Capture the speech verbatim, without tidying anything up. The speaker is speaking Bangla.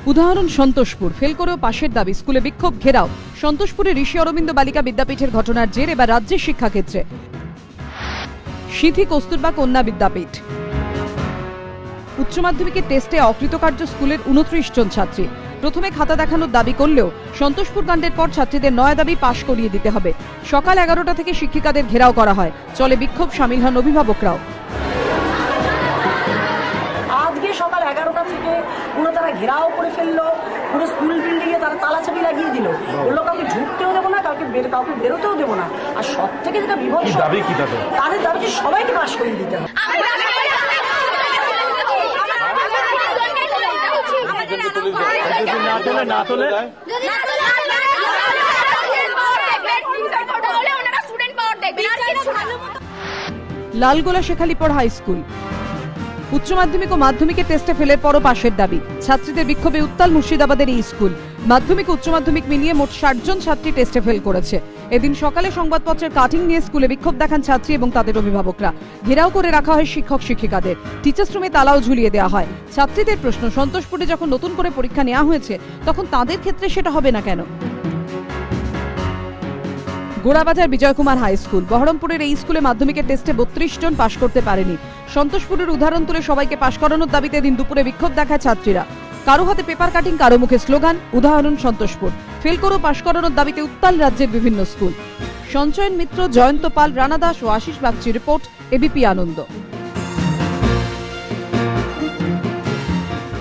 উদাহরণ সন্তোষপুর, ফেল করেও পাশের দাবি, স্কুলে বিক্ষোভ ঘেরাও। সন্তোষপুরে ঋষি অরবিন্দ বালিকা বিদ্যাপীঠের ঘটনার জের এবার রাজ্যের শিক্ষাক্ষেত্রে। সিঁথি কস্তুরবা কন্যা বিদ্যাপীঠ উচ্চ মাধ্যমিকের টেস্টে অকৃতকার্য স্কুলের উনত্রিশ জন ছাত্রী। প্রথমে খাতা দেখানোর দাবি করলেও সন্তোষপুর কাণ্ডের পর ছাত্রীদের নয়া দাবি পাশ করিয়ে দিতে হবে। সকাল এগারোটা থেকে শিক্ষিকাদের ঘেরাও করা হয়। চলে বিক্ষোভ, সামিল হন অভিভাবকরাও। আজকে সকাল এগারোটা থেকে পুরো তারা ঘেরাও করে ফেললো, পুরো স্কুল বিল্ডিং এ তারা তালাচাবি লাগিয়ে দিল। বললো কাউকে ঢুকতেও দেবো না, কাউকে কাউকে বেরোতেও দেবো না। আর সব থেকে যেটা বিভৎস, তাদের দাবি যে সবাইকে পাশ করিয়ে দিতে হবে। লালগোলা শেখালিপুর হাই স্কুল উচ্চ মাধ্যমিক ও মাধ্যমিকের টেস্টে ফেলের পরও পাশের দাবি। ছাত্রীদের বিক্ষোভে উত্তাল মুর্শিদাবাদের এই স্কুল। মাধ্যমিক উচ্চ মাধ্যমিক মিলিয়ে মোট ষাট জন ছাত্রী টেস্টে ফেল করেছে। এদিন সকালে সংবাদপত্রের কাটিং নিয়ে স্কুলে বিক্ষোভ দেখান ছাত্রী এবং তাদের অভিভাবকরা। ঘেরাও করে রাখা হয় শিক্ষক শিক্ষিকাদের। টিচার্স রুমে তালাও ঝুলিয়ে দেওয়া হয়। ছাত্রীদের প্রশ্ন, সন্তোষপুরে যখন নতুন করে পরীক্ষা নেওয়া হয়েছে তখন তাদের ক্ষেত্রে সেটা হবে না কেন? গোড়াবাজার বিজয় কুমার হাই স্কুল, বহরমপুরের এই স্কুলে মাধ্যমিকের টেস্টে বত্রিশ জন পাশ করতে পারেনি। সন্তোষপুরের উদাহরণ তুলে সবাইকে পাশ করানোর দাবিতে দিন দুপুরে বিক্ষোভ দেখায় ছাত্রীরা। কারো হাতে পেপার কাটিং, কারো মুখে স্লোগান। উদাহরণ সন্তোষপুর, ফেল করেও পাশ করানোর দাবিতে উত্তাল রাজ্যের বিভিন্ন স্কুল। সঞ্চয়ন মিত্র, জয়ন্ত পাল, রানা দাস ও আশিস বাগচি রিপোর্ট, এবিপি আনন্দ।